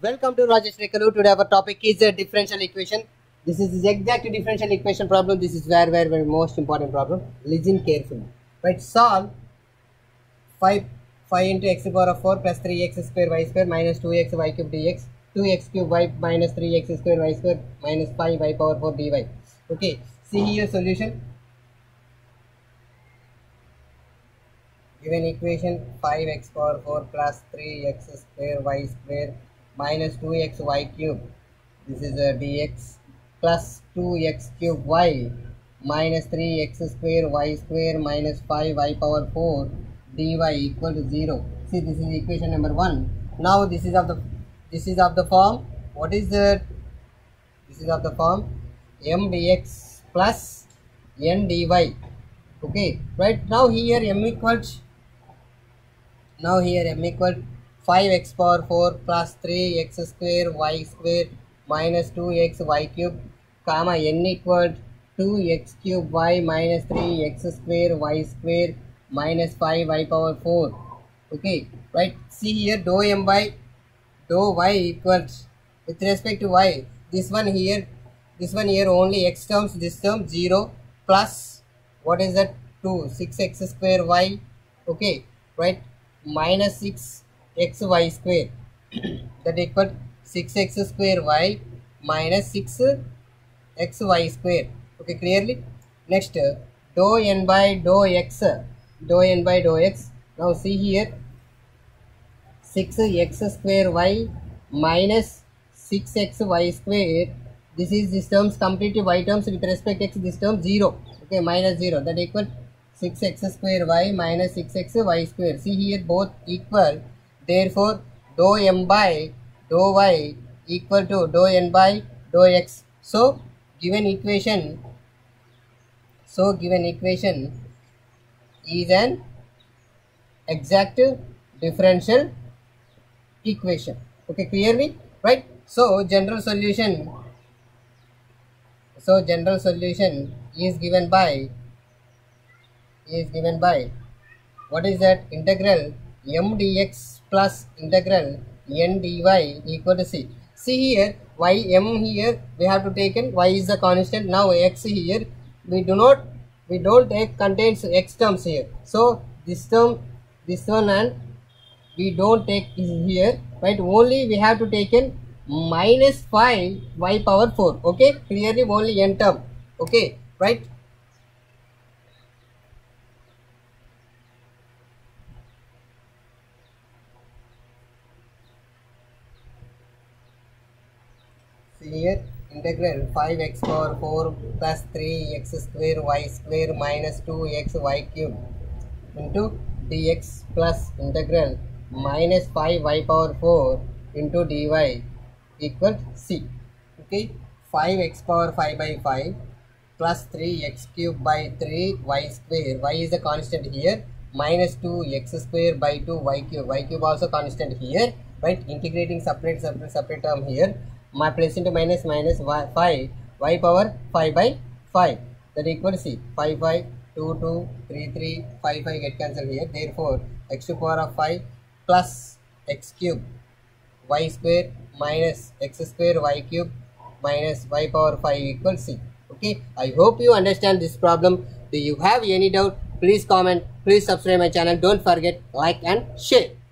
Welcome to Rajesh Rekalu. Today our topic is a differential equation. This is the exact differential equation problem. This is very most important problem. Listen carefully. Right, solve 5 into x to the power of 4 plus 3x square y square minus 2x y cube dx, 2x cube y minus 3x square y square minus 5 y power 4 dy. Okay, see here solution. Given equation 5x power 4 plus 3x square y square minus 2xy cube, this is a dx, plus 2x cube y minus 3x square y square minus 5y power 4 dy equal to 0. See, this is equation number 1. Now this is of the form. What is that? This is of the form m dx plus n dy. Okay, right now here m equals 5x power 4 plus 3x square y square minus 2x y cube, comma n equal 2x cube y minus 3x square y square minus 5y power 4. Okay, right, see here dou m by dou y equals, with respect to y, this one here only x terms, this term 0 plus what is that, 6x square y. Okay, right, minus 6xy square that equal 6x square y minus 6xy square. Okay, clearly. Next, dou n by dou x. Now see here 6x square y minus 6xy square. This terms completely y terms with respect to x, this term 0. Okay, minus 0, that equal 6x square y minus 6xy square. See here both equal, therefore dou m by dou y equal to dou n by dou x. So given equation is an exact differential equation. Okay, clearly, right? So general solution is given by what is that, integral m dx plus integral n dy equal to c. See here y, m here we have to take in, y is the constant. Now x here we don't take contains x terms here, so this one and we don't take here, right? Only we have to take in minus 5 y power 4. Okay, clearly only n term. Okay, right? Here integral 5x power 4 plus 3x square y square minus 2x y cube into dx plus integral minus 5y power 4 into dy equal c. Okay, 5x power 5 by 5 plus 3x cube by 3y square, y is a constant here, minus 2x square by 2 y cube also constant here, right? Integrating separate term here, my place into minus 5 y power 5 by 5, that equal c. 5 2 3 5 get cancelled here, therefore x to power of 5 plus x cube y square minus x square y cube minus y power 5 equals c. Okay, I hope you understand this problem. Do you have any doubt? Please comment, please subscribe my channel, don't forget like and share.